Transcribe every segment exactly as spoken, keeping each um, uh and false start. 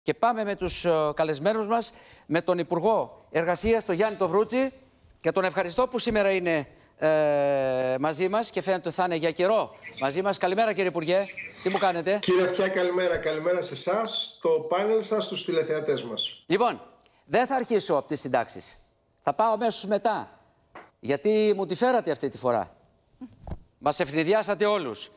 Και πάμε με τους καλεσμένους μας, με τον Υπουργό Εργασίας, τον Γιάννη τον Βρούτση, και τον ευχαριστώ που σήμερα είναι ε, μαζί μας και φαίνεται ότι θα είναι για καιρό μαζί μας. Καλημέρα κύριε Υπουργέ, τι μου κάνετε? Κύριε Αυτιά, καλημέρα. Καλημέρα σε εσάς, το πάνελ σας, στους τηλεθεατές μας. Λοιπόν, δεν θα αρχίσω από τις συντάξεις. Θα πάω αμέσως μετά, γιατί μου τη φέρατε αυτή τη φορά. Μας ευνηδιάσατε όλους.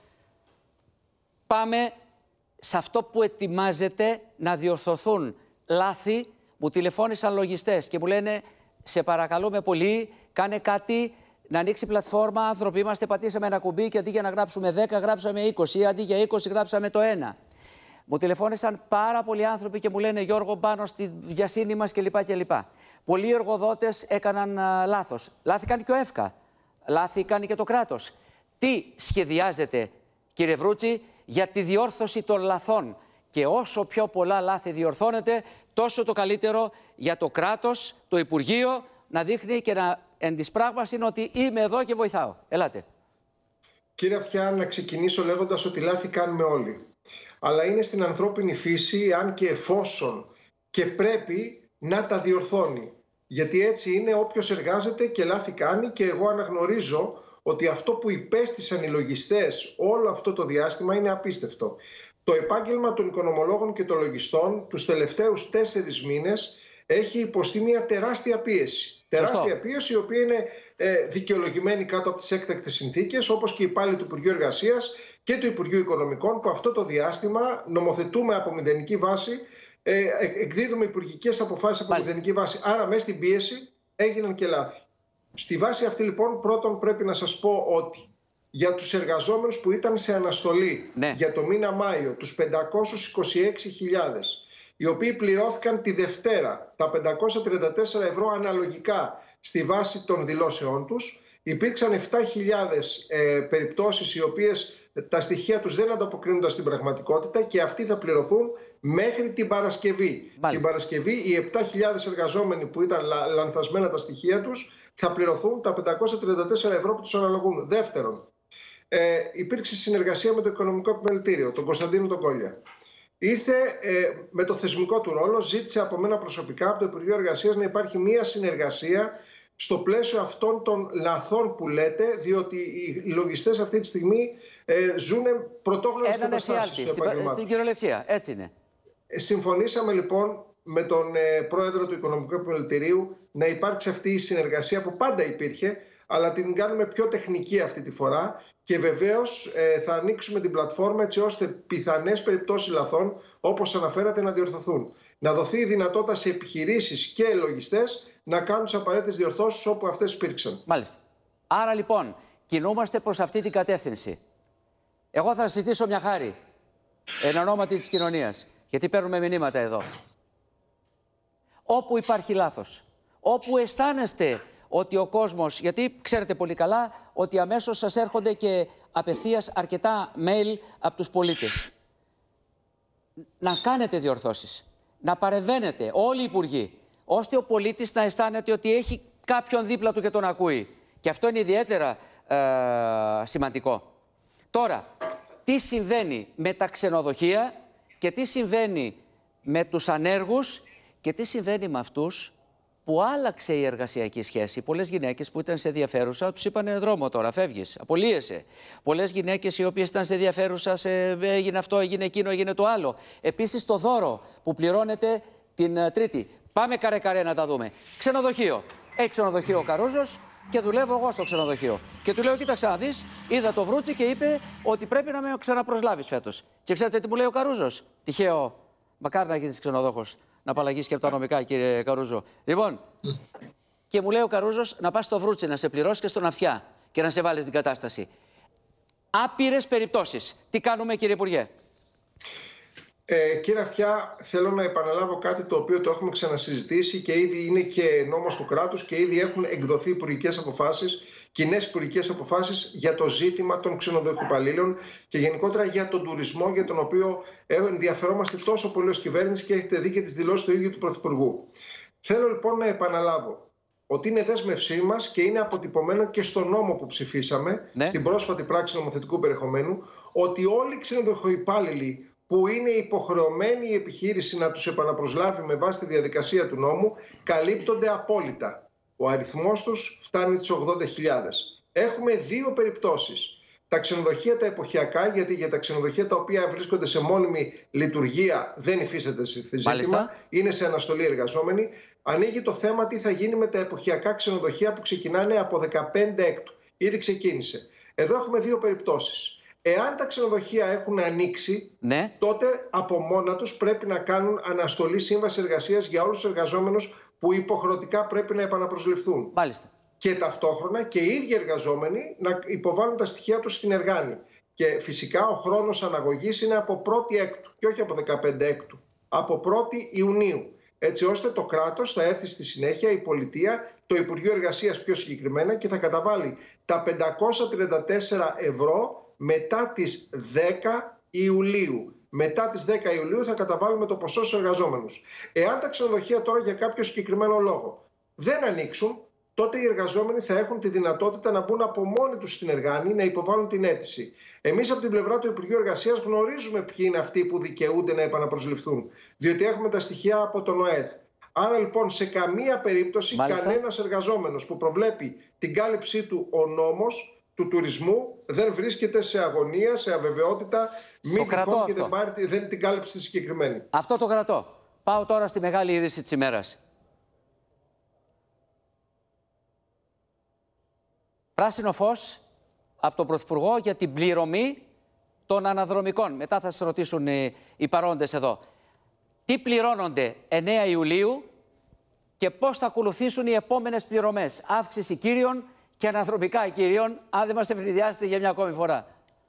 Πάμε σε αυτό που ετοιμάζεται να διορθωθούν λάθη. Μου τηλεφώνησαν λογιστές και μου λένε, σε παρακαλούμε πολύ, κάνε κάτι να ανοίξει πλατφόρμα. Άνθρωποι είμαστε, πατήσαμε ένα κουμπί και αντί για να γράψουμε δέκα, γράψαμε είκοσι, ή αντί για είκοσι, γράψαμε το ένα. Μου τηλεφώνησαν πάρα πολλοί άνθρωποι και μου λένε, Γιώργο, πάνω στη βιασύνη μας κλπ. κλπ. Πολλοί εργοδότες έκαναν α, λάθος. Λάθη κάνει και ο ΕΦΚΑ. Λάθη κάνει και το κράτος. Τι σχεδιάζετε, κύριε Βρούτση, για τη διόρθωση των λαθών? Και όσο πιο πολλά λάθη διορθώνεται, τόσο το καλύτερο για το κράτος, το Υπουργείο, να δείχνει και να εν της πράγμας είναι ότι είμαι εδώ και βοηθάω. Ελάτε. Κύριε Αυτιά, να ξεκινήσω λέγοντας ότι λάθη κάνουμε όλοι. Αλλά είναι στην ανθρώπινη φύση, αν και εφόσον και πρέπει να τα διορθώνει. Γιατί έτσι είναι, όποιος εργάζεται και λάθη κάνει, και εγώ αναγνωρίζω ότι αυτό που υπέστησαν οι λογιστές όλο αυτό το διάστημα είναι απίστευτο. Το επάγγελμα των οικονομολόγων και των λογιστών τους τελευταίους τέσσερις μήνες έχει υποστεί μια τεράστια πίεση. Σωστό. Τεράστια πίεση, η οποία είναι ε, δικαιολογημένη κάτω από τις έκτακτες συνθήκες, όπως και οι υπάλληλοι του Υπουργείου Εργασίας και του Υπουργείου Οικονομικών, που αυτό το διάστημα νομοθετούμε από μηδενική βάση, ε, εκδίδουμε υπουργικές αποφάσεις από Μάλιστα. μηδενική βάση. Άρα, μέσα στην πίεση έγιναν και λάθη. Στη βάση αυτή, λοιπόν, πρώτον πρέπει να σας πω ότι για τους εργαζόμενους που ήταν σε αναστολή ναι. για το μήνα Μάιο, τους πεντακόσιες είκοσι έξι χιλιάδες, οι οποίοι πληρώθηκαν τη Δευτέρα τα πεντακόσια τριάντα τέσσερα ευρώ αναλογικά στη βάση των δηλώσεών τους, υπήρξαν επτά χιλιάδες ε, περιπτώσεις οι οποίες τα στοιχεία τους δεν ανταποκρίνονταν στην πραγματικότητα, και αυτοί θα πληρωθούν μέχρι την Παρασκευή. Μάλιστα. Την Παρασκευή οι επτά χιλιάδες εργαζόμενοι που ήταν λα, λανθασμένα τα στοιχεία τους θα πληρωθούν τα πεντακόσια τριάντα τέσσερα ευρώ που τους αναλογούν. Δεύτερον, ε, υπήρξε συνεργασία με το Οικονομικό Επιμελητήριο, τον Κωνσταντίνο τον Κόλια. Ήρθε ε, με το θεσμικό του ρόλο, ζήτησε από μένα προσωπικά, από το Υπουργείο Εργασίας, να υπάρχει μία συνεργασία στο πλαίσιο αυτών των λαθών που λέτε, διότι οι λογιστές αυτή τη στιγμή ε, ζουν πρωτόγνωρες καταστάσεις στο επάγγελμά τους. Στην κυριολεξία, έτσι είναι. Ε, συμφωνήσαμε λοιπόν με τον ε, πρόεδρο του Οικονομικού Επιμελητηρίου να υπάρξει αυτή η συνεργασία που πάντα υπήρχε, αλλά την κάνουμε πιο τεχνική αυτή τη φορά, και βεβαίως ε, θα ανοίξουμε την πλατφόρμα έτσι ώστε πιθανές περιπτώσεις λαθών, όπως αναφέρατε, να διορθωθούν. Να δοθεί η δυνατότητα σε επιχειρήσεις και λογιστές να κάνουν τις απαραίτητες διορθώσεις όπου αυτές υπήρξαν. Μάλιστα. Άρα λοιπόν κινούμαστε προς αυτή την κατεύθυνση. Εγώ θα ζητήσω μια χάρη εν ονόματι της κοινωνίας, γιατί παίρνουμε μηνύματα εδώ. Όπου υπάρχει λάθος, όπου αισθάνεστε ότι ο κόσμος, γιατί ξέρετε πολύ καλά ότι αμέσως σας έρχονται και απευθείας αρκετά mail από τους πολίτες. Να κάνετε διορθώσεις, να παρεμβαίνετε όλοι οι υπουργοί, ώστε ο πολίτης να αισθάνεται ότι έχει κάποιον δίπλα του και τον ακούει. Και αυτό είναι ιδιαίτερα ε, σημαντικό. Τώρα, τι συμβαίνει με τα ξενοδοχεία και τι συμβαίνει με τους ανέργους και τι συμβαίνει με αυτούς που άλλαξε η εργασιακή σχέση. Πολλές γυναίκες που ήταν σε ενδιαφέρουσα τους είπανε δρόμο τώρα, φεύγεις, απολύεσαι. Πολλές γυναίκες οι οποίες ήταν σε ενδιαφέρουσα, σε, έγινε αυτό, έγινε εκείνο, έγινε το άλλο. Επίσης το δώρο που πληρώνεται την uh, Τρίτη. Πάμε καρέ-καρέ να τα δούμε. Ξενοδοχείο. Έχει ξενοδοχείο ο Καρούζος και δουλεύω εγώ στο ξενοδοχείο. Και του λέω, κοίταξε να δεις, είδα το Βρούτση και είπε ότι πρέπει να με ξαναπροσλάβεις φέτος. Και ξέρετε τι μου λέει ο Καρούζος? Τυχαίο, μακάρι να γίνεις ξενοδόχος. Να απαλλαγείς και από τα νομικά, κύριε Καρούζο. Λοιπόν, και μου λέει ο Καρούζος να πας στο Βρούτση να σε πληρώσει και στον Αυτιά και να σε βάλεις την κατάσταση. Άπειρες περιπτώσεις. Τι κάνουμε, κύριε Υπουργέ? Ε, κύριε Αυτιά, θέλω να επαναλάβω κάτι το οποίο το έχουμε ξανασυζητήσει και ήδη είναι και νόμος του κράτους και ήδη έχουν εκδοθεί υπουργικές αποφάσεις, κοινές υπουργικές αποφάσεις για το ζήτημα των ξενοδοχειοπαλλήλων και γενικότερα για τον τουρισμό, για τον οποίο ενδιαφερόμαστε τόσο πολύ ως κυβέρνηση και έχετε δει και τις δηλώσεις του ίδιου του Πρωθυπουργού. Θέλω λοιπόν να επαναλάβω ότι είναι δέσμευσή μας και είναι αποτυπωμένο και στο νόμο που ψηφίσαμε, ναι, στην πρόσφατη πράξη νομοθετικού περιεχομένου, ότι όλοι οι ξενοδοχειοϊπάλληλοι που είναι υποχρεωμένη η επιχείρηση να τους επαναπροσλάβει με βάση τη διαδικασία του νόμου, καλύπτονται απόλυτα. Ο αριθμός τους φτάνει τις ογδόντα χιλιάδες. Έχουμε δύο περιπτώσεις. Τα ξενοδοχεία τα εποχιακά, γιατί για τα ξενοδοχεία τα οποία βρίσκονται σε μόνιμη λειτουργία δεν υφίσταται ζήτημα, Μάλιστα. είναι σε αναστολή εργαζόμενοι. Ανοίγει το θέμα τι θα γίνει με τα εποχιακά ξενοδοχεία που ξεκινάνε από δεκαπέντε έκτου. Ήδη ξεκίνησε. Εδώ έχουμε δύο περιπτώσεις. Εάν τα ξενοδοχεία έχουν ανοίξει, ναι. τότε από μόνα τους πρέπει να κάνουν αναστολή σύμβαση εργασίας για όλους τους εργαζόμενους που υποχρεωτικά πρέπει να επαναπροσληφθούν. Μάλιστα. Και ταυτόχρονα και οι ίδιοι εργαζόμενοι να υποβάλουν τα στοιχεία τους στην Εργάνη. Και φυσικά ο χρόνος αναγωγής είναι από πρώτη έκτου και όχι από δεκαπέντε έκτου, από πρώτη Ιουνίου. Έτσι ώστε το κράτος θα έρθει στη συνέχεια, η πολιτεία, το Υπουργείο Εργασίας πιο συγκεκριμένα, και θα καταβάλει τα πεντακόσια τριάντα τέσσερα ευρώ μετά τις δέκα Ιουλίου. Μετά τις δέκα Ιουλίου θα καταβάλουμε το ποσό στους εργαζόμενους. Εάν τα ξενοδοχεία τώρα για κάποιο συγκεκριμένο λόγο δεν ανοίξουν, τότε οι εργαζόμενοι θα έχουν τη δυνατότητα να μπουν από μόνοι τους στην Εργάνη, να υποβάλουν την αίτηση. Εμείς από την πλευρά του Υπουργείου Εργασίας γνωρίζουμε ποιοι είναι αυτοί που δικαιούνται να επαναπροσληφθούν, διότι έχουμε τα στοιχεία από τον ΟΕΔ. Άρα λοιπόν σε καμία περίπτωση Μάλιστα. κανένας εργαζόμενος που προβλέπει την κάλυψή του ο νόμος του τουρισμού δεν βρίσκεται σε αγωνία, σε αβεβαιότητα, μη τυχόν και δεν, πάρει, δεν την κάλυψη τη συγκεκριμένη. Αυτό το κρατώ. Πάω τώρα στη μεγάλη είδηση της ημέρας. Πράσινο φως από τον Πρωθυπουργό για την πληρωμή των αναδρομικών. Μετά θα σας ρωτήσουν οι, οι παρόντες εδώ. Τι πληρώνονται εννέα Ιουλίου και πώς θα ακολουθήσουν οι επόμενες πληρωμές. Αύξηση κύριων και αναδρομικά κύριων, αν δεν μας ευνηδιάσετε για μια ακόμη φορά.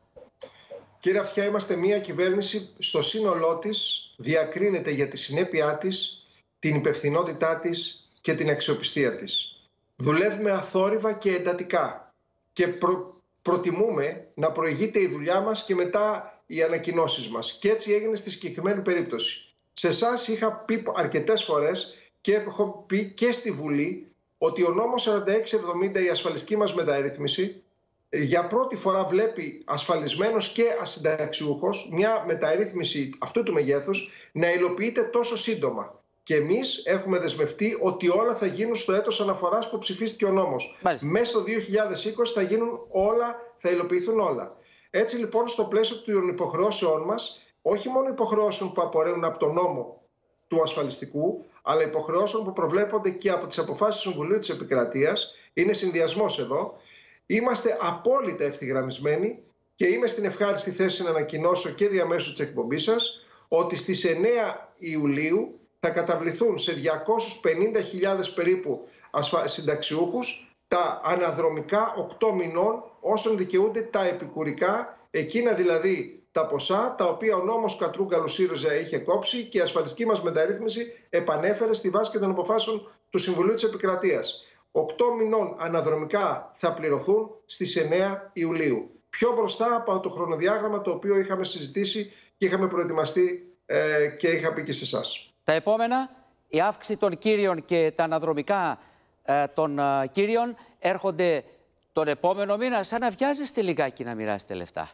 Κύριε Αυτιά, είμαστε μια κυβέρνηση στο σύνολό της διακρίνεται για τη συνέπειά της, την υπευθυνότητά της και την αξιοπιστία της. Δουλεύουμε αθόρυβα και εντατικά και προ... προτιμούμε να προηγείται η δουλειά μας και μετά οι ανακοινώσεις μας. Και έτσι έγινε στη συγκεκριμένη περίπτωση. Σε εσάς είχα πει αρκετές φορές και έχω πει και στη Βουλή ότι ο νόμος σαράντα έξι εβδομήντα, η ασφαλιστική μας μεταρρύθμιση, για πρώτη φορά βλέπει ασφαλισμένος και ασυνταξιούχος μια μεταρρύθμιση αυτού του μεγέθους να υλοποιείται τόσο σύντομα. Και εμείς έχουμε δεσμευτεί ότι όλα θα γίνουν στο έτος αναφοράς που ψηφίστηκε ο νόμος. Μάλιστα. Μέσα στο δύο χιλιάδες είκοσι θα γίνουν όλα, θα υλοποιηθούν όλα. Έτσι λοιπόν, στο πλαίσιο των υποχρεώσεών μας, όχι μόνο υποχρεώσεων που απορρέουν από τον νόμο του ασφαλιστικού, αλλά υποχρεώσεων που προβλέπονται και από τις αποφάσεις του Συμβουλίου της Επικρατείας, είναι συνδυασμός εδώ. Είμαστε απόλυτα ευθυγραμμισμένοι και είμαι στην ευχάριστη θέση να ανακοινώσω και διαμέσου της εκπομπής σας ότι στις εννέα Ιουλίου θα καταβληθούν σε διακόσιες πενήντα χιλιάδες περίπου συνταξιούχους τα αναδρομικά οκτώ μηνών όσων δικαιούνται τα επικουρικά, εκείνα δηλαδή τα ποσά τα οποία ο νόμος Κατρούγκαλου ΣΥΡΙΖΑ είχε κόψει και η ασφαλιστική μας μεταρρύθμιση επανέφερε στη βάση και των αποφάσεων του Συμβουλίου της Επικρατείας. Οκτώ μηνών αναδρομικά θα πληρωθούν στις εννέα Ιουλίου. Πιο μπροστά από το χρονοδιάγραμμα το οποίο είχαμε συζητήσει και είχαμε προετοιμαστεί ε, και είχα πει και σε εσάς. Τα επόμενα, η αύξηση των κύριων και τα αναδρομικά ε, των ε, κύριων έρχονται τον επόμενο μήνα. Σαν να βιάζεστε λιγάκι να μοιράσετε λεφτά.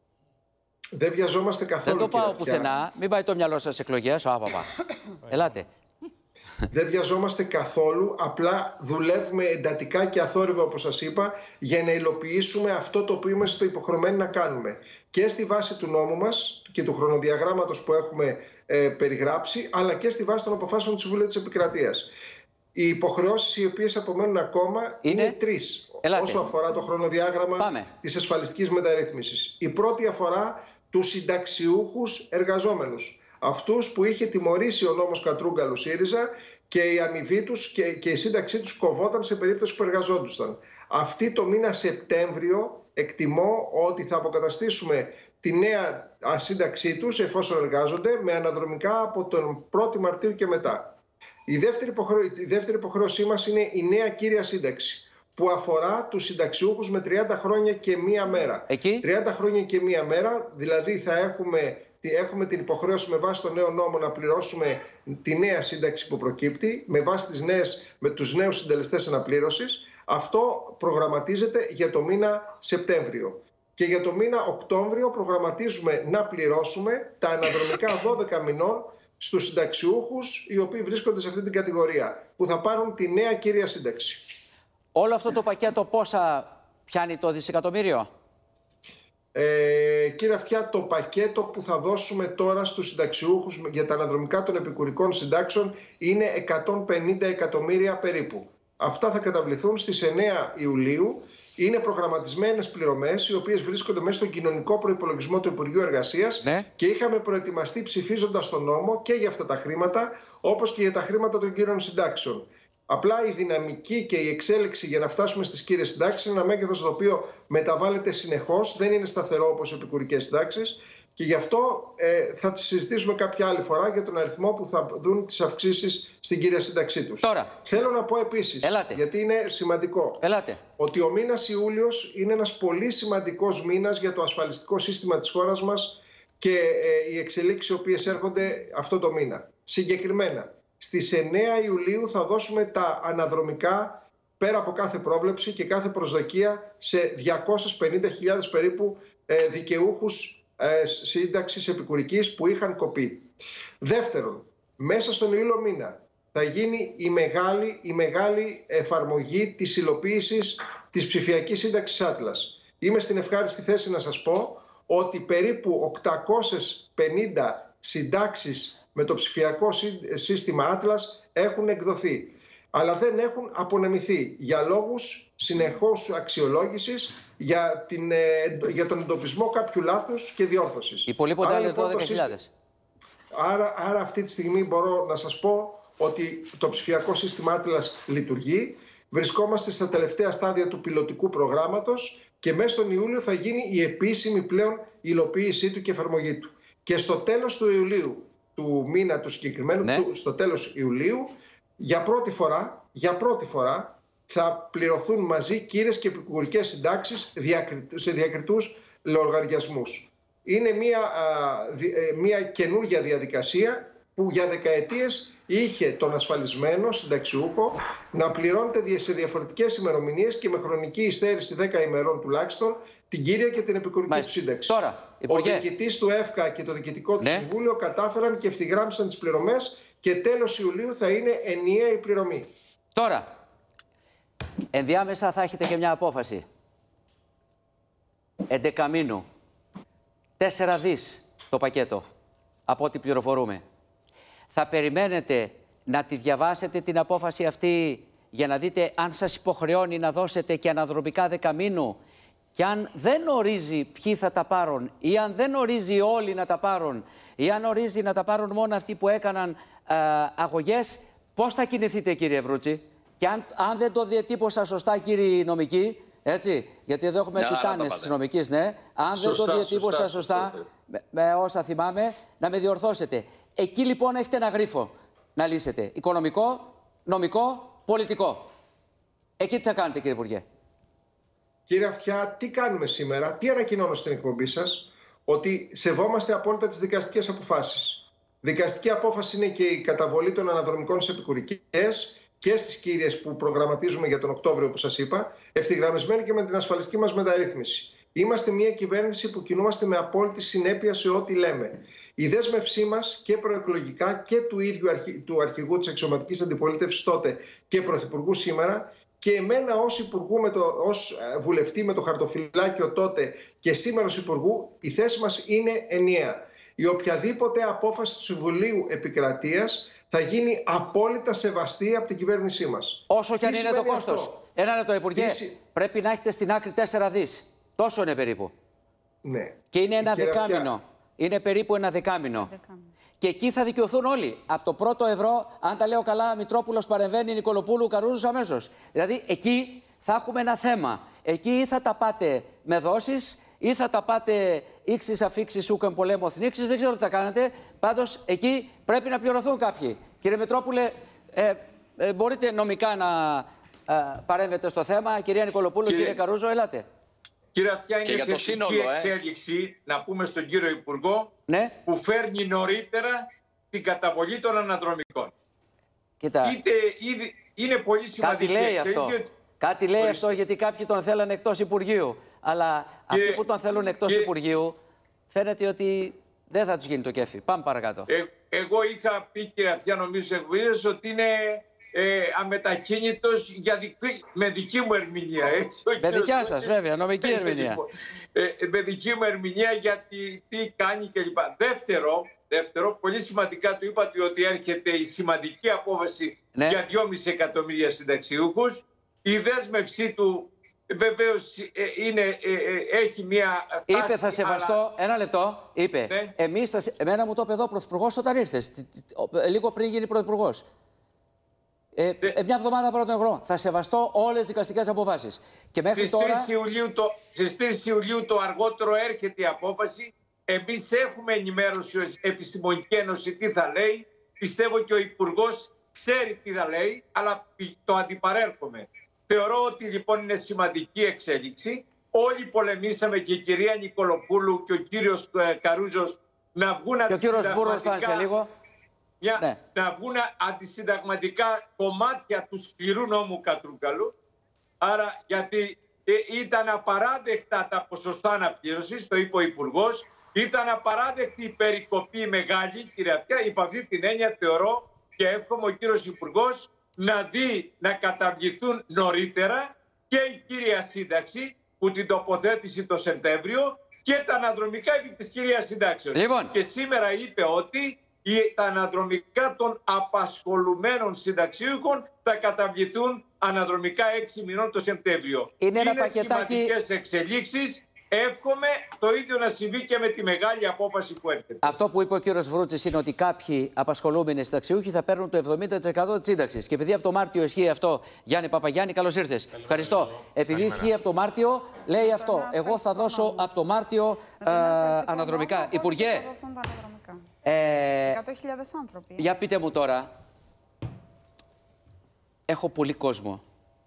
Δεν βιαζόμαστε καθόλου. Δεν το πάω πουθενά. Μην πάει το μυαλό σας εκλογές. Άπαπα. Ελάτε. Δεν βιαζόμαστε καθόλου, απλά δουλεύουμε εντατικά και αθόρυβα, όπως σας είπα, για να υλοποιήσουμε αυτό το οποίο είμαστε υποχρεωμένοι να κάνουμε. Και στη βάση του νόμου μας και του χρονοδιαγράμματος που έχουμε ε, περιγράψει, αλλά και στη βάση των αποφάσεων του Συμβουλίου της Επικρατείας. Οι υποχρεώσεις οι οποίες απομένουν ακόμα είναι, είναι τρεις. Ελάτε. Όσο αφορά το χρονοδιάγραμμα Πάμε. της ασφαλιστικής μεταρρύθμισης. Η πρώτη αφορά τους συνταξιούχους εργαζόμενους. Αυτούς που είχε τιμωρήσει ο νόμος Κατρούγκαλου ΣΥΡΙΖΑ και η αμοιβή τους και, και η σύνταξή τους κοβόταν σε περίπτωση που εργαζόντουσαν. Αυτή το μήνα Σεπτέμβριο εκτιμώ ότι θα αποκαταστήσουμε τη νέα σύνταξή τους εφόσον εργάζονται με αναδρομικά από τον πρώτη Μαρτίου και μετά. Η δεύτερη, υποχρεώ, η δεύτερη υποχρέωσή μας είναι η νέα κύρια σύνταξη που αφορά τους συνταξιούχους με τριάντα χρόνια και μία μέρα. Εκεί. τριάντα χρόνια και μία μέρα, δηλαδή θα έχουμε... Έχουμε την υποχρέωση με βάση το νέο νόμο να πληρώσουμε τη νέα σύνταξη που προκύπτει με βάση τις νέες, με τους νέους συντελεστές αναπλήρωσης. Αυτό προγραμματίζεται για το μήνα Σεπτέμβριο. Και για το μήνα Οκτώβριο προγραμματίζουμε να πληρώσουμε τα αναδρομικά δώδεκα μηνών στους συνταξιούχους οι οποίοι βρίσκονται σε αυτή την κατηγορία, που θα πάρουν τη νέα κύρια σύνταξη. Όλο αυτό το πακέτο πόσα πιάνει το δισεκατομμύριο? Ε, κύριε Αυτιά, το πακέτο που θα δώσουμε τώρα στους συνταξιούχους για τα αναδρομικά των επικουρικών συντάξεων είναι εκατόν πενήντα εκατομμύρια περίπου. Αυτά θα καταβληθούν στις εννέα Ιουλίου. Είναι προγραμματισμένες πληρωμές, οι οποίες βρίσκονται μέσα στον κοινωνικό προϋπολογισμό του Υπουργείου Εργασίας, ναι. Και είχαμε προετοιμαστεί ψηφίζοντας τον νόμο και για αυτά τα χρήματα, όπως και για τα χρήματα των κύριων συντάξεων. Απλά η δυναμική και η εξέλιξη για να φτάσουμε στις κύριες συντάξεις είναι ένα μέγεθος το οποίο μεταβάλλεται συνεχώς, δεν είναι σταθερό όπως οι επικουρικές συντάξεις. Και γι' αυτό ε, θα τη συζητήσουμε κάποια άλλη φορά για τον αριθμό που θα δουν τις αυξήσεις στην κύρια σύνταξή τους. Τώρα. Θέλω να πω επίσης, Ελάτε. γιατί είναι σημαντικό, Ελάτε. ότι ο μήνας Ιούλιος είναι ένας πολύ σημαντικός μήνας για το ασφαλιστικό σύστημα της χώρας μας και ε, οι εξελίξεις οι οποίες έρχονται αυτό το μήνα. Συγκεκριμένα, στις εννέα Ιουλίου θα δώσουμε τα αναδρομικά πέρα από κάθε πρόβλεψη και κάθε προσδοκία σε διακόσιες πενήντα χιλιάδες περίπου ε, δικαιούχους σύνταξης επικουρικής που είχαν κοπεί. Δεύτερον, μέσα στον Ιούλιο μήνα θα γίνει η μεγάλη, η μεγάλη εφαρμογή της υλοποίησης της ψηφιακής σύνταξης Άτλας. Είμαι στην ευχάριστη θέση να σας πω ότι περίπου οκτακόσιες πενήντα συντάξεις με το ψηφιακό σύστημα Άτλας έχουν εκδοθεί, αλλά δεν έχουν απονεμηθεί για λόγους συνεχώς αξιολόγησης, για, την, για τον εντοπισμό κάποιου λάθους και διόρθωσης. Υπολείπονται άλλες δώδεκα χιλιάδες. Άρα, άρα αυτή τη στιγμή μπορώ να σας πω ότι το ψηφιακό σύστημα Άτλας λειτουργεί. Βρισκόμαστε στα τελευταία στάδια του πιλωτικού προγράμματος και μέσα στον Ιούλιο θα γίνει η επίσημη πλέον υλοποίησή του και εφαρμογή του. Και στο τέλος του Ιουλίου, του μήνα του συγκεκριμένου, ναι. του, στο τέλος Ιουλίου, για πρώτη φορά, για πρώτη φορά θα πληρωθούν μαζί κύριες και επικουρικές συντάξεις σε διακριτούς λογαριασμούς. Είναι μια, α, μια καινούργια διαδικασία που για δεκαετίες είχε τον ασφαλισμένο συνταξιούχο να πληρώνεται σε διαφορετικές ημερομηνίες και με χρονική υστέρηση δέκα ημερών τουλάχιστον την κύρια και την επικουρική Μάλιστα. του σύνταξη. Τώρα, ο διοικητής του ΕΦΚΑ και το διοικητικό του ναι. συμβούλιο κατάφεραν και ευθυγράμμισαν τις πληρωμές και τέλος Ιουλίου θα είναι ενιαία η πληρωμή. Τώρα, ενδιάμεσα θα έχετε και μια απόφαση. Εντεκαμήνου. Τέσσερα δις το πακέτο, από ό,τι πληροφορούμε. Θα περιμένετε να τη διαβάσετε την απόφαση αυτή για να δείτε αν σας υποχρεώνει να δώσετε και αναδρομικά δεκαμήνου και αν δεν ορίζει ποιοι θα τα πάρουν ή αν δεν ορίζει όλοι να τα πάρουν ή αν ορίζει να τα πάρουν μόνο αυτοί που έκαναν ε, αγωγές, πώς θα κινηθείτε, κύριε Βρούτση? Και αν, αν δεν το διατύπωσα σωστά, κύριοι νομικοί, έτσι, γιατί εδώ έχουμε τιτάνες της νομικής, ναι, αν σωστά, δεν το διατύπωσα σωστά, σωστά, σωστά με, με όσα θυμάμαι, να με διορθώσετε. Εκεί λοιπόν έχετε ένα γρίφο να λύσετε. Οικονομικό, νομικό, πολιτικό. Εκεί τι θα κάνετε, κύριε Υπουργέ? Κύριε Αυτιά, τι κάνουμε σήμερα, τι ανακοινώνω στην εκπομπή σας? Ότι σεβόμαστε απόλυτα τις δικαστικές αποφάσεις. Δικαστική απόφαση είναι και η καταβολή των αναδρομικών στις επικουρικές και στις κύριες που προγραμματίζουμε για τον Οκτώβριο, που σας είπα, ευθυγραμμισμένη και με την ασφαλιστική μας μεταρρύθμιση. Είμαστε μια κυβέρνηση που κινούμαστε με απόλυτη συνέπεια σε ό,τι λέμε. Η δέσμευσή μας και προεκλογικά και του ίδιου αρχι... του αρχηγού της αξιωματικής αντιπολίτευσης τότε και πρωθυπουργού σήμερα, και εμένα ως, υπουργού με το... ως βουλευτή με το χαρτοφυλάκιο τότε και σήμερα ως υπουργού, η θέση μας είναι ενιαία. Η οποιαδήποτε απόφαση του Συμβουλίου Επικρατείας θα γίνει απόλυτα σεβαστή από την κυβέρνησή μας. Όσο και αν είναι το κόστος. Ένα λεπτό, Υπουργέ. Τι... Πρέπει να έχετε στην άκρη τέσσερα δις. Τόσο είναι περίπου. Ναι. Και είναι ένα δεκάμηνο. Είναι περίπου ένα δεκάμηνο. δεκάμηνο. Και εκεί θα δικαιωθούν όλοι. Από το πρώτο ευρώ, αν τα λέω καλά, Μητρόπουλος παρεμβαίνει, Νικολοπούλου, Καρούζος αμέσως. Δηλαδή εκεί θα έχουμε ένα θέμα. Εκεί ή θα τα πάτε με δόσεις, ή θα τα πάτε ίξις αφήξεις ούκεν πολέμο θνίξεις. Δεν ξέρω τι θα κάνετε. Πάντως εκεί πρέπει να πληρωθούν κάποιοι. Κύριε Μητρόπουλε, ε, ε, μπορείτε νομικά να ε, παρέμβετε στο θέμα. Κυρία Νικολοπούλου, κύριε, κύριε Καρούζο, ελάτε. Κύριε Αυτιά, είναι θετική σύνολο, εξέλιξη, ε. να πούμε στον κύριο Υπουργό, ναι. που φέρνει νωρίτερα την καταβολή των αναδρομικών. Κοίτα. Είτε, ήδη, είναι πολύ σημαντική. Κάτι λέει αυτό, Κάτι λέει αυτό γιατί κάποιοι τον θέλανε εκτός Υπουργείου. Αλλά και, αυτοί που τον θέλουν εκτός και, Υπουργείου, φαίνεται ότι δεν θα τους γίνει το κέφι. Πάμε παρακάτω. Ε, εγώ είχα πει, κύριε Αυτιά, νομίζω εκπομπές, ότι είναι ε, αμετακίνητος για δική, με δική μου ερμηνεία. Έτσι, με δικιά σας, βέβαια, νομική ερμηνεία. Ε, με δική μου ερμηνεία για τι, τι κάνει κλπ. Δεύτερο, δεύτερο, πολύ σημαντικά του είπατε ότι έρχεται η σημαντική απόφαση, ναι, για δυόμισι εκατομμύρια συνταξιούχους. Η δέσμευσή του βεβαίως είναι, ε, ε, έχει μια τάση. Είπε θα σεβαστώ, αλλά... ένα λεπτό, είπε. Ναι. Εμείς θα... Εμένα μου το είπε εδώ ο Πρωθυπουργός όταν ήρθες, λίγο πριν γίνει Πρωθυπουργός. Ε, ναι. ε, μια εβδομάδα πρώτον ευρώ. Θα σεβαστώ όλες τις δικαστικές αποφάσεις. Και μέχρι στις, τώρα... τρεις Ιουλίου το, στις τρεις Ιουλίου το αργότερο έρχεται η απόφαση. Εμείς έχουμε ενημέρωση ως Επιστημονική Ένωση τι θα λέει. Πιστεύω και ο Υπουργός ξέρει τι θα λέει, αλλά το αντιπαρέρχομαι. Θεωρώ ότι λοιπόν είναι σημαντική εξέλιξη. Όλοι πολεμήσαμε, και η κυρία Νικολοπούλου και ο κύριος Καρούζος, να βγουν αντισυνταγματικά, λίγο. Μια, ναι. να βγουν αντισυνταγματικά κομμάτια του σκληρού νόμου Κατρούγκαλου. Άρα, γιατί ε, ήταν απαράδεκτα τα ποσοστά αναπλήρωσης, το είπε ο Υπουργός, ήταν απαράδεκτη η περικοπή μεγάλη, κύριε Αυτιά. Υπ' αυτή την έννοια θεωρώ και εύχομαι ο κύριος Υπουργός να δει να καταργηθούν νωρίτερα και η κύρια σύνταξη που την τοποθέτησε το Σεπτέμβριο και τα αναδρομικά επί της κυρίας συντάξεως. Λοιπόν. Και σήμερα είπε ότι τα αναδρομικά των απασχολουμένων συνταξίουχων θα καταργηθούν αναδρομικά έξι μηνών το Σεπτέμβριο. Είναι, Είναι πακετάκι... σημαντικές εξελίξεις. Εύχομαι το ίδιο να συμβεί και με τη μεγάλη απόφαση που έρχεται. Αυτό που είπε ο κύριος Βρούτσης είναι ότι κάποιοι απασχολούμενοι συνταξιούχοι θα παίρνουν το εβδομήντα τοις εκατό της σύνταξης. Και επειδή από το Μάρτιο ισχύει αυτό, Γιάννη Παπαγιάννη, καλώς ήρθες. Καλή Ευχαριστώ. Καλή επειδή ισχύει Καλή από το Μάρτιο, λέει αυτό. Εγώ θα δώσω από το Μάρτιο ε, αναδρομικά. Υπουργέ. Ε, εκατό χιλιάδες άνθρωποι. Για πείτε μου τώρα. Έχω πολύ κόσμο.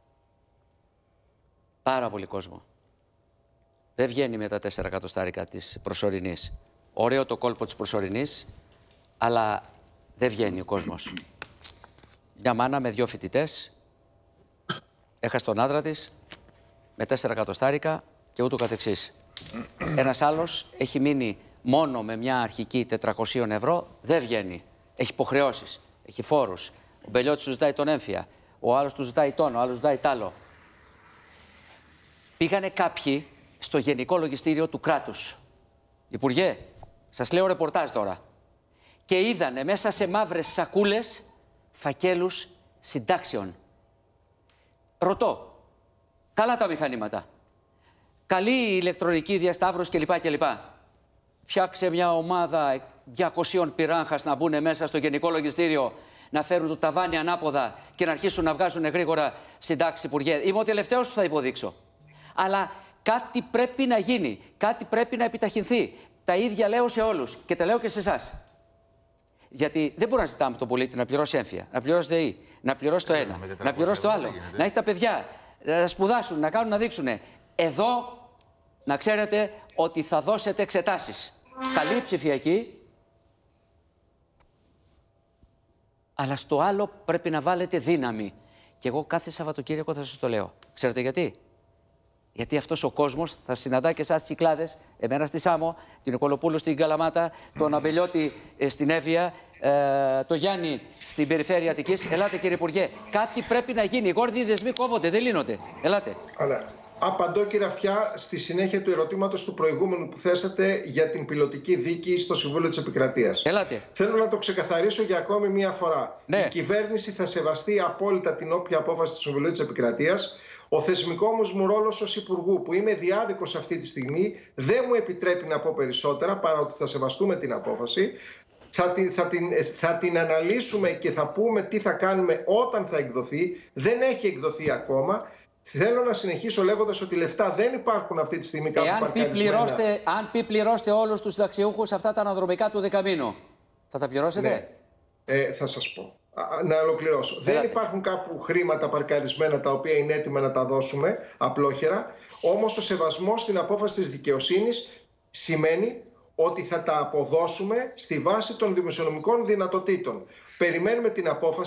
Πάρα πολύ κόσμο. Δεν βγαίνει με τα τέσσερα εκατοστάρικα της προσωρινής. Ωραίο το κόλπο της προσωρινής, αλλά δεν βγαίνει ο κόσμος. Μια μάνα με δυο φοιτητές, έχασε τον άντρα της, με τέσσερα εκατοστάρικα και ούτω καθεξής. Ένας άλλος έχει μείνει μόνο με μια αρχική τετρακόσια ευρώ, δεν βγαίνει. Έχει υποχρεώσεις, έχει φόρους. Ο Μπελιώτης του ζητάει τον έμφυα, ο άλλος του ζητάει τόνο, ο άλλος ζητάει τ' άλλο. Πήγανε κάποιοι στο Γενικό Λογιστήριο του κράτους. Υπουργέ, σας λέω ρεπορτάζ τώρα. Και είδανε μέσα σε μαύρες σακούλες φακέλους συντάξεων. Ρωτώ, καλά τα μηχανήματα, καλή η ηλεκτρονική διασταύρωση κλπ. κλπ. Φτιάξε μια ομάδα διακοσίων πυράγχας να μπουν μέσα στο Γενικό Λογιστήριο, να φέρουν το ταβάνι ανάποδα και να αρχίσουν να βγάζουν γρήγορα συντάξεις, Υπουργέ. Είμαι ο τελευταίος που θα υποδείξω. Αλλά κάτι πρέπει να γίνει, κάτι πρέπει να επιταχυνθεί. Τα ίδια λέω σε όλους και τα λέω και σε εσάς. Γιατί δεν μπορούμε να ζητάμε τον πολίτη να πληρώσει έμφυα, να πληρώσει ΔΕΗ, να πληρώσει το ένα, να πληρώσει το άλλο, να έχει τα παιδιά, να σπουδάσουν, να κάνουν, να δείξουν. Εδώ να ξέρετε ότι θα δώσετε εξετάσεις. Καλή ψηφιακή, αλλά στο άλλο πρέπει να βάλετε δύναμη. Και εγώ κάθε Σαββατοκύριακο θα σας το λέω. Ξέρετε γιατί? Γιατί αυτός ο κόσμος θα συναντά και εσάς στις Κυκλάδες, εμένα στη Σάμο, την Νικολοπούλου στην Καλαμάτα, τον Αμπελιώτη ε, στην Εύβοια, ε, το Γιάννη στην περιφέρεια Αττικής. Ελάτε κύριε Υπουργέ, κάτι πρέπει να γίνει. Οι γόρδιοι δεσμοί κόβονται, δεν λύνονται. Ελάτε. Αλλά απαντώ κύριε Αυτιά στη συνέχεια του ερωτήματος του προηγούμενου που θέσατε για την πιλωτική δίκη στο Συμβούλιο της Επικρατείας. Ελάτε. Θέλω να το ξεκαθαρίσω για ακόμη μία φορά. Ναι. Η κυβέρνηση θα σεβαστεί απόλυτα την όποια απόφαση του Συμβουλίου της Επικρατείας. Ο θεσμικό όμως μου ρόλος ως Υπουργού, που είμαι διάδικος αυτή τη στιγμή, δεν μου επιτρέπει να πω περισσότερα παρά ότι θα σεβαστούμε την απόφαση. Θα την, θα, την, θα την αναλύσουμε και θα πούμε τι θα κάνουμε όταν θα εκδοθεί. Δεν έχει εκδοθεί ακόμα. Θέλω να συνεχίσω λέγοντας ότι λεφτά δεν υπάρχουν αυτή τη στιγμή κάπου παρκαρισμένα. Αν πει πληρώστε όλους τους συνταξιούχους αυτά τα αναδρομικά του δεκαμήνου, θα τα πληρώσετε? Ναι. Ε, θα σας πω. Να ολοκληρώσω. Ελάτε. Δεν υπάρχουν κάπου χρήματα παρκαρισμένα τα οποία είναι έτοιμα να τα δώσουμε απλόχερα. Όμως ο σεβασμός στην απόφαση της δικαιοσύνης σημαίνει ότι θα τα αποδώσουμε στη βάση των δημοσιονομικών δυνατοτήτων. Περιμένουμε την απόφαση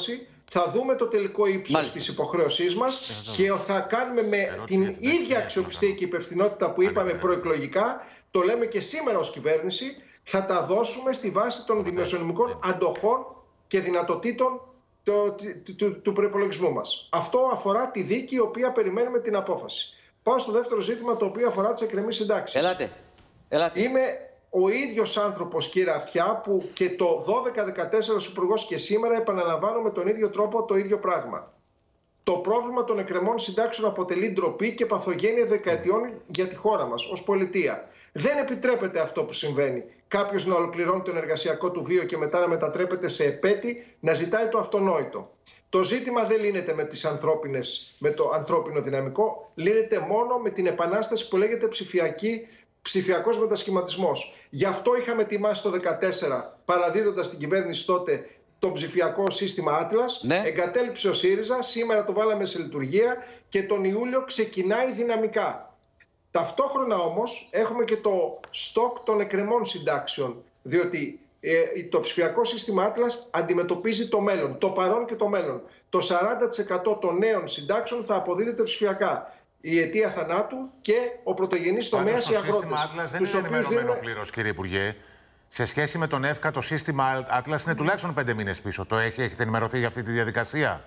θα δούμε το τελικό ύψος της υποχρέωσής μας και θα κάνουμε με την ίδια αξιοπιστία και υπευθυνότητα που είπαμε προεκλογικά, το λέμε και σήμερα ως κυβέρνηση, θα τα δώσουμε στη βάση των δημοσιονομικών αντοχών και δυνατοτήτων του, του, του, του προϋπολογισμού μας. Αυτό αφορά τη δίκη, η οποία περιμένουμε την απόφαση. Πάω στο δεύτερο ζήτημα, το οποίο αφορά τις εκκρεμείς συντάξεις. Ελάτε. Ελάτε. Είμαι ο ίδιος άνθρωπος, κύριε Αυτιά, που και το δώδεκα δεκατέσσερα ως υπουργός και σήμερα επαναλαμβάνω με τον ίδιο τρόπο το ίδιο πράγμα. Το πρόβλημα των εκκρεμών συντάξεων αποτελεί ντροπή και παθογένεια δεκαετιών για τη χώρα μας ως πολιτεία. Δεν επιτρέπεται αυτό που συμβαίνει. Κάποιος να ολοκληρώνει τον εργασιακό του βίο και μετά να μετατρέπεται σε επέτη, να ζητάει το αυτονόητο. Το ζήτημα δεν λύνεται με, τις ανθρώπινες, με το ανθρώπινο δυναμικό, λύνεται μόνο με την επανάσταση που λέγεται ψηφιακή, ψηφιακός μετασχηματισμός. Γι' αυτό είχαμε ετοιμάσει το δύο χιλιάδες δεκατέσσερα, παραδίδοντας την κυβέρνηση τότε το ψηφιακό σύστημα Atlas. Ναι. Εγκατέλειψε ο ΣΥΡΙΖΑ, σήμερα το βάλαμε σε λειτουργία και τον Ιούλιο ξεκινάει δυναμικά. Ταυτόχρονα όμως έχουμε και το στόκ των εκκρεμών συντάξεων, διότι ε, το ψηφιακό σύστημα Atlas αντιμετωπίζει το μέλλον, το παρόν και το μέλλον. Το σαράντα τοις εκατό των νέων συντάξεων θα αποδίδεται ψηφιακά. Η αιτία θανάτου και ο πρωτογενής τομέας οι αγρότες. Το σύστημα Atlas δεν είναι ενημερωμένο δίνουμε... πλήρως, κύριε Υπουργέ. Σε σχέση με τον ΕΦΚΑ, το σύστημα Atlas είναι τουλάχιστον πέντε μήνες πίσω. Το έχει, έχετε ενημερωθεί για αυτή τη διαδικασία?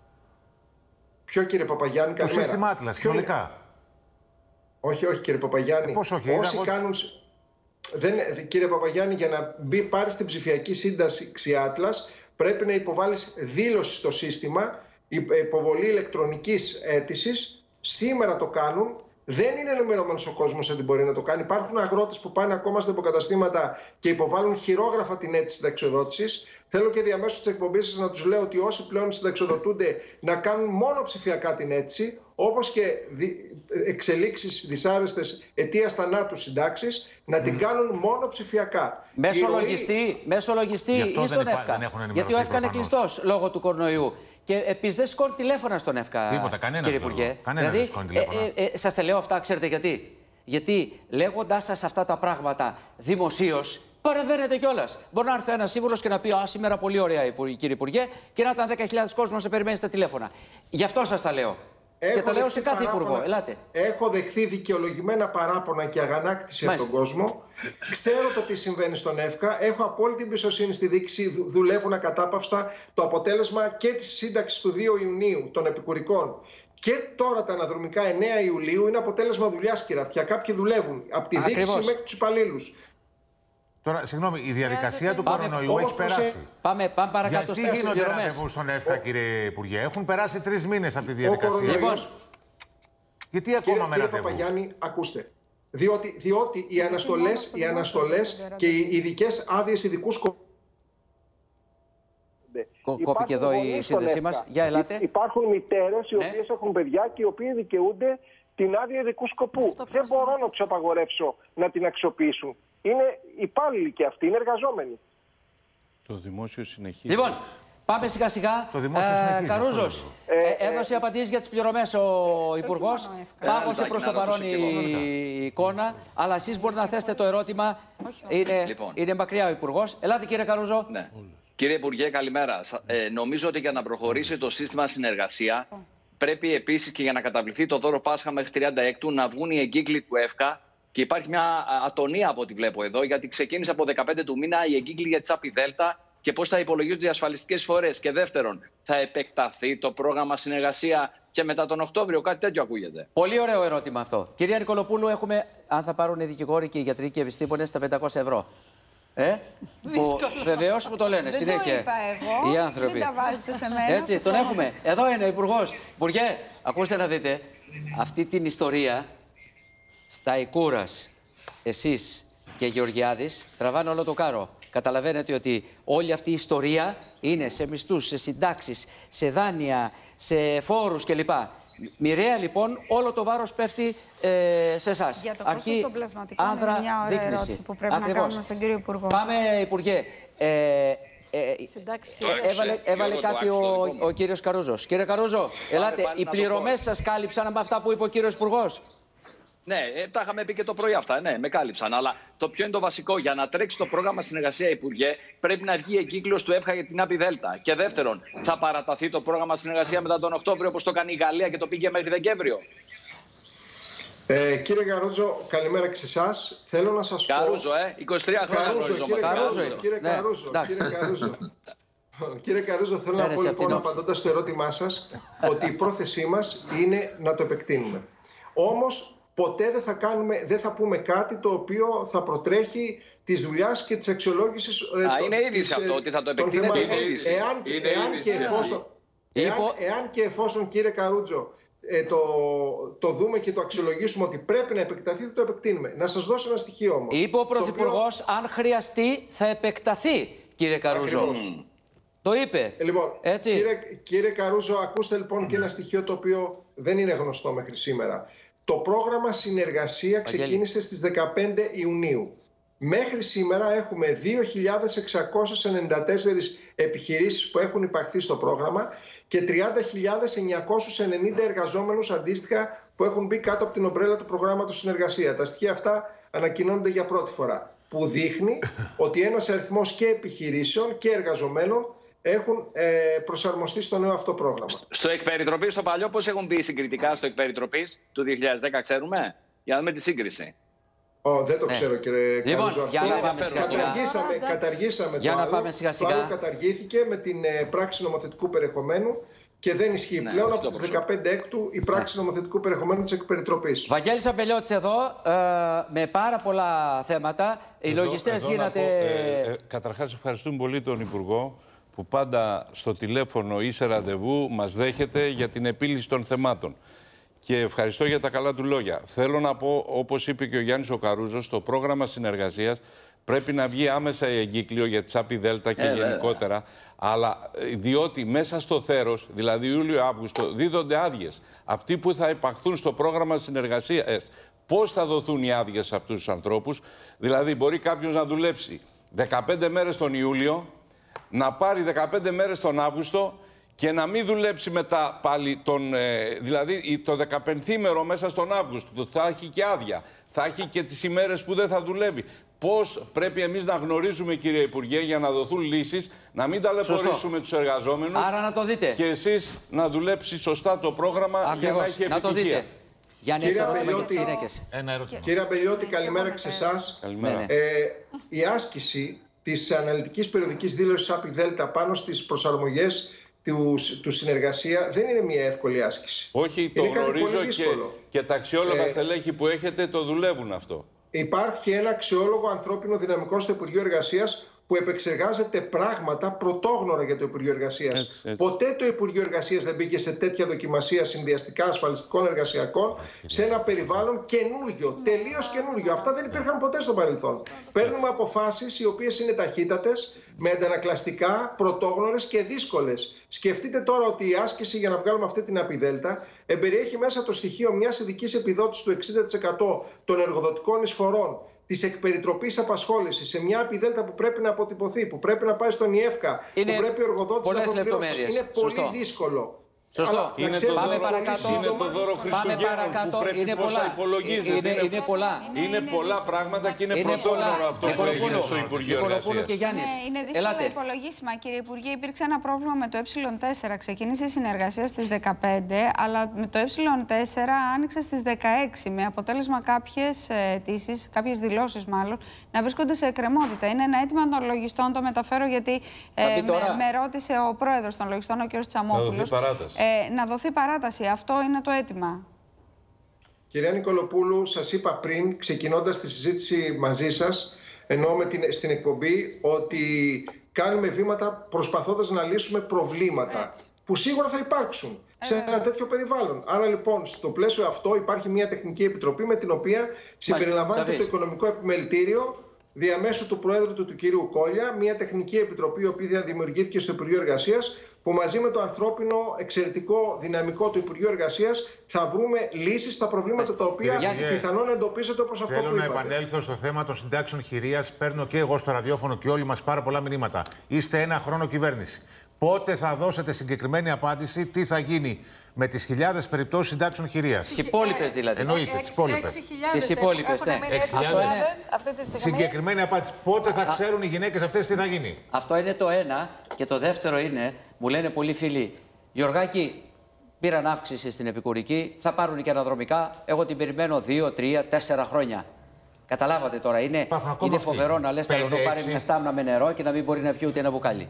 Ποιο, κύριε Παπαγιάννη, καλημέρα? Το σύστημα Atlas, συνολικά. Όχι, όχι, κύριε Παπαγιάννη. Ε, πώς όχι, όσοι είδα... κάνουν... Δεν, κύριε Παπαγιάννη, για να μπει πάρει την ψηφιακή σύνταξη Atlas, πρέπει να υποβάλεις δήλωση στο σύστημα, υποβολή ηλεκτρονικής αίτησης. Σήμερα το κάνουν. Δεν είναι ενημερωμένος ο κόσμος ότι μπορεί να το κάνει. Υπάρχουν αγρότες που πάνε ακόμα στα υποκαταστήματα και υποβάλλουν χειρόγραφα την αίτηση συνταξιοδότησης. Θέλω και διαμέσου της εκπομπής σας να τους λέω ότι όσοι πλέον συνταξιοδοτούνται να κάνουν μόνο ψηφιακά την αίτηση, όπως και δι... εξελίξεις δυσάρεστες αιτίας θανάτου συντάξεις, να την κάνουν μόνο ψηφιακά. Μέσω λογιστή, μέσω λογιστή ή στον ΕΦΚΑ. Γιατί ο ΕΦΚΑ είναι κλειστός λόγω του κορονοϊού. Και επίσης δεν σηκώνει τηλέφωνα στον ΕΦΚΑ. Τίποτα, κανένα. Κύριε Υπουργέ. Κανένα δηλαδή, δεν σηκώνει τηλέφωνα. Ε, ε, ε, σας τα λέω αυτά, ξέρετε γιατί? Γιατί λέγοντάς σας αυτά τα πράγματα δημοσίως, παρεμβαίνετε κιόλας. Μπορεί να έρθει ένας σύμβουλος και να πει: Α, σήμερα πολύ ωραία, κύριε Υπουργέ, και να ήταν δέκα χιλιάδες κόσμος να περιμένει στα τηλέφωνα. Γι' αυτό σας τα λέω. Έχω και το λέω σε κάθε παράπονα, υπουργό. Ελάτε. Έχω δεχθεί δικαιολογημένα παράπονα και αγανάκτηση από τον κόσμο. Ξέρω το τι συμβαίνει στον ΕΦΚΑ. Έχω απόλυτη εμπιστοσύνη στη δίκηση. Δουλεύουν ακατάπαυστα. Το αποτέλεσμα και της σύνταξης του δύο Ιουνίου των επικουρικών και τώρα τα αναδρομικά εννέα Ιουλίου είναι αποτέλεσμα δουλειάς, κύριε Αυτιά. Κάποιοι δουλεύουν από τη δίκηση μέχρι τους υπαλλήλους. Τώρα, συγγνώμη, η διαδικασία του κορονοϊού έχει περάσει. Πάμε, πάμε παρακάτω. Γιατί γίνονται ραντεβού στον ΕΦΚΑ, κύριε Υπουργέ? Έχουν περάσει τρεις μήνες από τη διαδικασία. Λοιπόν, γιατί ακόμα κύριε, με κύριε ραντεβού? Παπαγιάννη, ακούστε. Διότι, διότι οι αναστολές, οι αναστολές και οι ειδικές άδειες ειδικού σκοπού. Κόπηκε εδώ η σύνδεσή μας. Για ελάτε. Υπάρχουν μητέρες οι οποίες έχουν παιδιά και οι οποίοι δικαιούνται την άδεια ειδικού σκοπού. Δεν μπορώ να τους απαγορεύσω να την αξιοποιήσουν. Είναι υπάλληλοι και αυτοί, είναι εργαζόμενοι. Το δημόσιο συνεχίζει. Λοιπόν, πάμε σιγά σιγά. Το δημόσιο ε, συνεχίζει. Καρούζος, ε, ε, έδωσε ε, απαντήσεις για τις πληρωμές ο Υπουργός. Πάγωσε προς το παρόν η εικόνα, αλλά εσείς μπορείτε να θέσετε το ερώτημα. Είναι, λοιπόν. είναι μακριά ο Υπουργός. Ελάτε, κύριε Καρούζο. Ναι. Κύριε Υπουργέ, καλημέρα. Ε, νομίζω ότι για να προχωρήσει το σύστημα συνεργασία, πρέπει επίσης και για να καταβληθεί το δώρο Πάσχα μέχρι τριάντα έκτου να βγουν οι εγκύκλοι του ΕΦΚΑ. Και υπάρχει μια ατονία από ό,τι βλέπω εδώ, γιατί ξεκίνησε από δεκαπέντε του μήνα η εγκύκλη για τη ΑΠΗ ΔΕΛΤΑ και πώς θα υπολογίζονται οι ασφαλιστικές εισφορές. Και δεύτερον, θα επεκταθεί το πρόγραμμα συνεργασία και μετά τον Οκτώβριο? Κάτι τέτοιο ακούγεται. Πολύ ωραίο ερώτημα αυτό. Κυρία Νικολοπούλου, έχουμε, αν θα πάρουν οι δικηγόροι και οι γιατροί και οι επιστήμονες, τα πεντακόσια ευρώ. Ε, βεβαίως μου το λένε δεν συνέχεια. Το είπα εγώ. Οι άνθρωποι. Μην τα βάζετε σε μένα. Έτσι, τον έχουμε. Εδώ είναι ο Υπουργός. Υπουργέ, ακούστε να δείτε αυτή την ιστορία. Στα Ικούρας, εσείς και Γεωργιάδης τραβάνε όλο το κάρο. Καταλαβαίνετε ότι όλη αυτή η ιστορία είναι σε μισθούς, σε συντάξεις, σε δάνεια, σε φόρους κλπ. Μοιραία λοιπόν όλο το βάρος πέφτει ε, σε εσάς. Για το κόστος των πλασματικών είναι μια ωραία δείκνηση. ερώτηση που πρέπει Ακριβώς. να κάνουμε στον κύριο Υπουργό. Πάμε, Υπουργέ. Ε, ε, έβαλε έβαλε κάτι ο, ο κύριος Καρούζος. Κύριε Καρούζο, ελάτε, οι πληρωμές σας κάλυψαν από αυτά που είπε ο κύριος Υπουργός? Ναι, ε, τα είχαμε πει και το πρωί αυτά. Ναι, με κάλυψαν. Αλλά το πιο είναι το βασικό. Για να τρέξει το πρόγραμμα συνεργασία, Υπουργέ, πρέπει να βγει εγκύκλειος του ΕΦΧΑ για την ΑΠΗ ΔΕΛΤΑ. Και δεύτερον, θα παραταθεί το πρόγραμμα συνεργασία μετά τον Οκτώβριο, όπως το κάνει η Γαλλία και το πήγε μέχρι Δεκέμβριο. Ε, κύριε Καρούζο, καλημέρα και σε εσάς. Θέλω να σας πω... Καρούζο, ε, είκοσι τρία χρόνια γνωρίζω. Κύριε Καρούζο, κύριε Καρούζο, κύριε Καρούζο. Κύριε Καρούζο, θέλω να πω λοιπόν, απαντώντας στο ερώτημά σας, ότι η πρόθεσή μας είναι να το επεκτείνουμε. Όμως, ποτέ δεν θα, κάνουμε, δεν θα πούμε κάτι το οποίο θα προτρέχει της δουλειάς και της αξιολόγησης. Α, το, είναι είδηση αυτό, ότι θα το επεκτείνετε. Είναι είδηση. Εάν, είναι εάν, είδηση. Και εφόσον, εάν, εάν και εφόσον, κύριε Καρούτζο, ε, το, το δούμε και το αξιολογήσουμε ότι πρέπει να επεκταθεί, θα το επεκτείνουμε. Να σας δώσω ένα στοιχείο όμως. Είπε ο Πρωθυπουργός, οποίο... αν χρειαστεί, θα επεκταθεί, κύριε Καρούζο. Mm. Το είπε. Λοιπόν, έτσι. Κύριε, κύριε Καρούζο, ακούστε λοιπόν και ένα στοιχείο το οποίο δεν είναι γνωστό μέχρι σήμερα. Το πρόγραμμα συνεργασία ξεκίνησε στις δεκαπέντε Ιουνίου. Μέχρι σήμερα έχουμε δύο χιλιάδες εξακόσιες ενενήντα τέσσερις επιχειρήσεις που έχουν υπαχθεί στο πρόγραμμα και τριάντα χιλιάδες εννιακόσιους ενενήντα εργαζόμενους αντίστοιχα που έχουν μπει κάτω από την ομπρέλα του προγράμματος συνεργασία. Τα στοιχεία αυτά ανακοινώνονται για πρώτη φορά, που δείχνει ότι ένας αριθμός και επιχειρήσεων και εργαζομένων έχουν ε, προσαρμοστεί στο νέο αυτό πρόγραμμα. Στο εκπεριτροπής, στο παλιό, πώς έχουν μπει συγκριτικά στο εκπεριτροπής του δύο χιλιάδες δέκα, ξέρουμε, για να δούμε τη σύγκριση. Oh, δεν το ξέρω, ναι. Κύριε λοιπόν, Καρούζο. Για να πάμε σιγά σιγά. Καταργήσαμε, καταργήσαμε για το να άλλο. Πάμε σιγά σιγά. Το άλλο καταργήθηκε με την ε, πράξη νομοθετικού περιεχομένου και δεν ισχύει ναι, πλέον από τις δεκαπέντε Έκτου η πράξη ναι. νομοθετικού περιεχομένου της εκπεριτροπής. Βαγγέλης Αμπελιώτης εδώ, ε, με πάρα πολλά θέματα. Οι εδώ, λογιστές εδώ γίνατε... Ε, ε, καταρχάς ευχαριστούμε πολύ τον Υπουργό που πάντα στο τηλέφωνο ή σε ραντεβού μας δέχεται για την επίλυση των θεμάτων. Και ευχαριστώ για τα καλά του λόγια. Θέλω να πω, όπως είπε και ο Γιάννης ο Καρούζος, το πρόγραμμα συνεργασίας πρέπει να βγει άμεσα η εγκύκλιο για τις ΑΠΗ ΔΕΛΤΑ και ε, γενικότερα. Βέβαια. Αλλά διότι μέσα στο θέρος, δηλαδή Ιούλιο-Αύγουστο, δίδονται άδειες. Αυτοί που θα υπαχθούν στο πρόγραμμα συνεργασίας, πώς θα δοθούν οι άδειες σε αυτούς τους ανθρώπους. Δηλαδή, μπορεί κάποιος να δουλέψει δεκαπέντε μέρες τον Ιούλιο, να πάρει δεκαπέντε μέρες τον Αύγουστο και να μην δουλέψει μετά πάλι τον... Ε, δηλαδή το δεκαπενθήμερο μέσα στον Αύγουστο θα έχει και άδεια. Θα έχει και τις ημέρες που δεν θα δουλεύει. Πώς πρέπει εμείς να γνωρίζουμε, κύριε Υπουργέ, για να δοθούν λύσεις, να μην ταλαιπωρήσουμε τους εργαζόμενους. Άρα να το δείτε. Και εσείς να δουλέψει σωστά το πρόγραμμα. Ακριβώς. Για να έχει επιτυχία. Να το δείτε. Γιάννη, κύριε Αμπελιώτη, κύριε Αμπελιώτη, καλημέρα και σε εσάς. Καλημέρα. Ε, η άσκηση της αναλυτικής περιοδικής δήλωσης ΑΠΗ ΔΕΛΤΑ πάνω στις προσαρμογές του, του συνεργασία δεν είναι μια εύκολη άσκηση. Όχι, το γνωρίζω και, και τα αξιόλογα ε, στελέχη που έχετε το δουλεύουν αυτό. Υπάρχει ένα αξιόλογο ανθρώπινο δυναμικό στο Υπουργείο Εργασίας που επεξεργάζεται πράγματα πρωτόγνωρα για το Υπουργείο Εργασίας. Ποτέ το Υπουργείο Εργασίας δεν μπήκε σε τέτοια δοκιμασία συνδυαστικά ασφαλιστικών εργασιακών σε ένα περιβάλλον καινούριο, τελείως καινούριο. Αυτά δεν υπήρχαν ποτέ στο παρελθόν. Παίρνουμε αποφάσεις οι οποίες είναι ταχύτατες, με αντανακλαστικά, πρωτόγνωρες και δύσκολες. Σκεφτείτε τώρα ότι η άσκηση για να βγάλουμε αυτή την ΑΠΗ ΔΕΛΤΑ εμπεριέχει μέσα το στοιχείο μιας ειδικής επιδότησης του εξήντα τοις εκατό των εργοδοτικών εισφορών, της εκπεριτροπής απασχόλησης σε μια ΑΠΗ ΔΕΛΤΑ που πρέπει να αποτυπωθεί, που πρέπει να πάει στον ΙΕΦΚΑ, που πρέπει ο εργοδότης να προπληρώσει. Είναι πολύ Σωστό. δύσκολο. Σωστό. Αλλά, είναι, το πάμε δώρο, παρακάτω. είναι το δώρο Χριστουγέννων που πρέπει είναι πώς θα υπολογίζεται. Είναι, είναι, είναι πολλά. Είναι, είναι πολλά πράγματα και είναι, είναι πρωτόγνωρο αυτό που έγινε στο Υπουργείο Εργασίας. Ναι, είναι δύσκολο υπολογίσιμα, κύριε Υπουργέ. Υπήρξε ένα πρόβλημα με το ε τέσσερα. Ξεκίνησε η συνεργασία στις δεκαπέντε, αλλά με το ε τέσσερα άνοιξε στις δεκαέξι, με αποτέλεσμα κάποιες αιτήσεις, κάποιες δηλώσεις μάλλον, να βρίσκονται σε εκκρεμότητα. Είναι ένα αίτημα των λογιστών, το μεταφέρω γιατί ε, με, με ρώτησε ο πρόεδρος των λογιστών, ο κ. Τσαμόπουλος. Ε, να δοθεί παράταση. Αυτό είναι το αίτημα. Κυρία Νικολοπούλου, σας είπα πριν, ξεκινώντας τη συζήτηση μαζί σας, ενώ με την, στην εκπομπή, ότι κάνουμε βήματα προσπαθώντας να λύσουμε προβλήματα Έτσι. που σίγουρα θα υπάρξουν σε ένα τέτοιο περιβάλλον. Άρα λοιπόν, στο πλαίσιο αυτό υπάρχει μια τεχνική επιτροπή με την οποία συμπεριλαμβάνεται το οικονομικό επιμελητήριο διαμέσου του Προέδρου του, του κυρίου Κόλια, μια τεχνική επιτροπή η οποία δημιουργήθηκε στο Υπουργείο Εργασίας, που μαζί με το ανθρώπινο εξαιρετικό δυναμικό του Υπουργείου Εργασίας θα βρούμε λύσεις στα προβλήματα τα οποία πιθανόν εντοπίζονται όπως αυτό Θέλω που είπατε. Θέλω να επανέλθω στο θέμα των συντάξεων χειρίας. Παίρνω και εγώ στο ραδιόφωνο και όλοι μας πάρα πολλά μηνύματα. Είστε ένα χρόνο κυβέρνηση. Πότε θα δώσετε συγκεκριμένη απάντηση, τι θα γίνει με τις χιλιάδες περιπτώσεις συντάξεων χειρίας? Τις υπόλοιπες δηλαδή. Εννοείται, τις υπόλοιπες. Τις υπόλοιπες, ναι. Συγκεκριμένη απάντηση. Πότε θα ξέρουν οι γυναίκες αυτές τι θα γίνει? Αυτό είναι το ένα. Και το δεύτερο είναι, μου λένε πολλοί φίλοι, Γιωργάκη, πήραν αύξηση στην επικουρική, θα πάρουν και αναδρομικά. Εγώ την περιμένω δύο, τρία, τέσσερα χρόνια. Καταλάβατε τώρα, είναι, είναι φοβερό να λες να πάρει μια στάμνα με νερό και να μην μπορεί να πιει ούτε ένα μπουκάλι.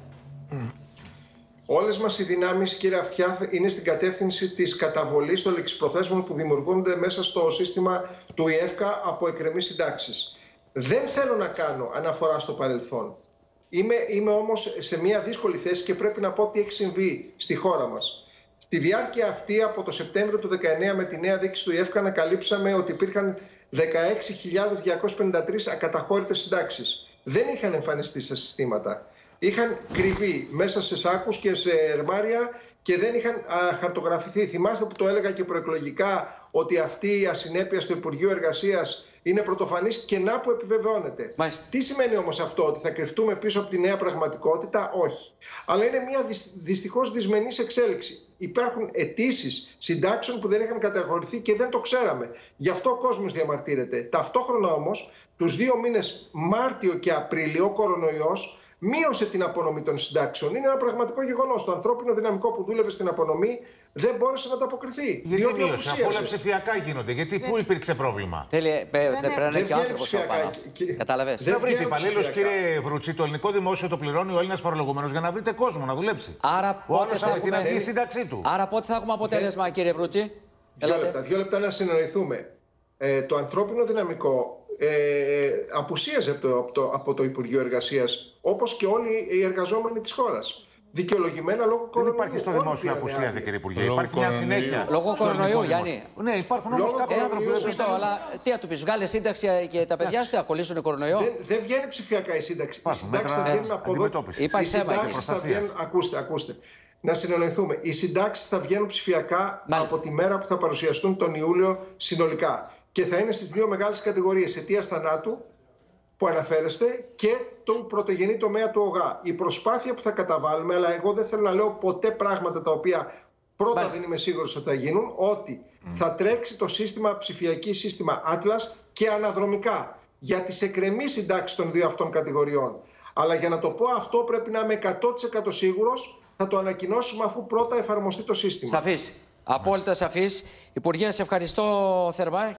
Όλες μας οι δυνάμεις, κύριε Αυτιά, είναι στην κατεύθυνση της καταβολής των ληξιπροθέσμων που δημιουργούνται μέσα στο σύστημα του ΙΕΦΚΑ από εκκρεμείς συντάξεις. Δεν θέλω να κάνω αναφορά στο παρελθόν. Είμαι, είμαι όμως σε μια δύσκολη θέση και πρέπει να πω τι έχει συμβεί στη χώρα μας. Στη διάρκεια αυτή, από το Σεπτέμβριο του δύο χιλιάδες δεκαεννέα, με τη νέα δίκηση του ΙΕΦΚΑ, ανακαλύψαμε ότι υπήρχαν δεκαέξι χιλιάδες διακόσιες πενήντα τρεις ακαταχώρητες συντάξεις. Δεν είχαν εμφανιστεί σε συστήματα. Είχαν κρυβεί μέσα σε σάκους και σε ερμάρια και δεν είχαν α, χαρτογραφηθεί. Θυμάστε που το έλεγα και προεκλογικά ότι αυτή η ασυνέπεια στο Υπουργείο Εργασίας είναι πρωτοφανής και να που επιβεβαιώνεται. Μάλιστα. Τι σημαίνει όμως αυτό, ότι θα κρυφτούμε πίσω από τη νέα πραγματικότητα? Όχι. Αλλά είναι μια δυστυχώς δυσμενής εξέλιξη. Υπάρχουν αιτήσεις συντάξεων που δεν είχαν καταχωρηθεί και δεν το ξέραμε. Γι' αυτό ο κόσμος διαμαρτύρεται. Ταυτόχρονα όμως, τους δύο μήνες Μάρτιο και Απρίλιο, ο κορονοϊός μείωσε την απονομή των συντάξεων. Είναι ένα πραγματικό γεγονός. Το ανθρώπινο δυναμικό που δούλευε στην απονομή δεν μπόρεσε να ανταποκριθεί. Γιατί μείωσε, αφού όλα ψηφιακά γίνονται? Γιατί πού υπήρξε πρόβλημα? Θέλει, πρέπει να είναι και ο άνθρωπος από πάνω. Καταλαβες. Δεν βρείτε υπαλλήλους, κύριε Βρούτσι. Το ελληνικό δημόσιο το πληρώνει ο Έλληνας φορολογουμένος για να βρείτε κόσμο να δουλέψει. Άρα ο άλλος από την αρχή η σύνταξή του. Άρα πότε θα έχουμε αποτέλεσμα, κύριε Βρούτσι? Δύο λεπτά, δύο λεπτά να συνεννοηθούμε. Ε, το ανθρώπινο δυναμικό ε, απουσίαζε από το, από, το, από το Υπουργείο Εργασίας, όπως και όλοι οι εργαζόμενοι της χώρας. Δικαιολογημένα λόγω κορονοϊού. Δεν υπάρχει στο δημόσιο απουσίαζε, κύριε Υπουργέ. Λόγω υπάρχει μια συνέχεια. Λόγω κορονοϊού, Γιάννη. Ναι, υπάρχουν όμως κάποιοι άνθρωποι που σωστό, αλλά τι να του πει, βγάλε σύνταξη και τα παιδιά σου θα κολλήσουν κορονοϊό? Δεν, δεν βγαίνει ψηφιακά η σύνταξη. Οι συντάξεις θα βγαίνουν από εδώ. Υπάρχει θέμα. Ακούστε, ακούστε. Να συνεννοηθούμε. Οι συντάξεις θα βγαίνουν ψηφιακά Μάλιστα. από τη μέρα που θα παρουσιαστούν τον Ιούλιο συνολικά. Και θα είναι στις δύο μεγάλες κατηγορίες αιτίας θανάτου που αναφέρεστε και του πρωτογενή τομέα του ΟΓΑ. Η προσπάθεια που θα καταβάλουμε, αλλά εγώ δεν θέλω να λέω ποτέ πράγματα τα οποία πρώτα Μάλιστα. δεν είμαι σίγουρος ότι θα γίνουν, ότι mm. θα τρέξει το σύστημα ψηφιακή σύστημα Atlas και αναδρομικά για τις εκκρεμείς συντάξεις των δύο αυτών κατηγοριών. Αλλά για να το πω αυτό πρέπει να είμαι εκατό τοις εκατό σίγουρος, θα το ανακοινώσουμε αφού πρώτα εφαρμοστεί το σύστημα. Σαφής. Απόλυτα σαφής. Υπουργέ, σε ευχαριστώ θερμά.